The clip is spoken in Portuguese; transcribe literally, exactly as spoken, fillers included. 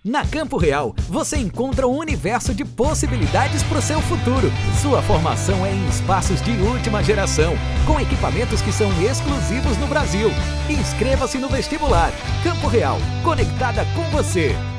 Na Campo Real, você encontra um universo de possibilidades para o seu futuro. Sua formação é em espaços de última geração, com equipamentos que são exclusivos no Brasil. Inscreva-se no vestibular. Campo Real, conectada com você.